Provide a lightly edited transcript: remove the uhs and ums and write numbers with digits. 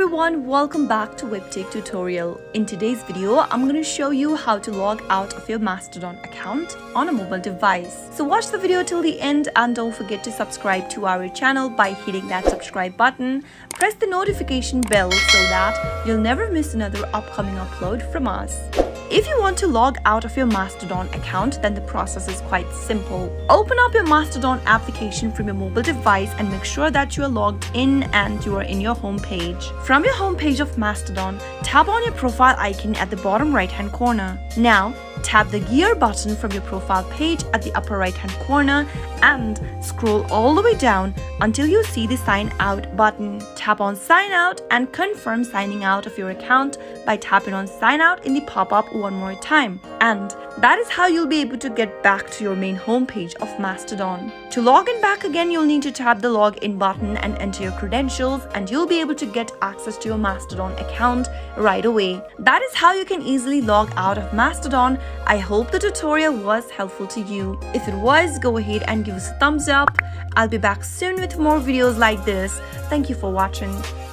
everyone, welcome back to Webtech Tutorial. In today's video, I'm going to show you how to log out of your Mastodon account on a mobile device. So watch the video till the end and don't forget to subscribe to our channel by hitting that subscribe button. Press the notification bell so that you'll never miss another upcoming upload from us. If you want to log out of your Mastodon account, then the process is quite simple. Open up your Mastodon application from your mobile device and make sure that you are logged in and you are in your home page. From your home page of Mastodon, tap on your profile icon at the bottom right hand corner. Now, tap the gear button from your profile page at the upper right hand corner and scroll all the way down until you see the sign out button. Tap on sign out and confirm signing out of your account by tapping on sign out in the pop-up one more time. And that is how you'll be able to get back to your main homepage of Mastodon. To log in back again, you'll need to tap the login button and enter your credentials and you'll be able to get access to your Mastodon account right away. That is how you can easily log out of Mastodon. I hope the tutorial was helpful to you. If it was, go ahead and give us a thumbs up. I'll be back soon with more videos like this. Thank you for watching.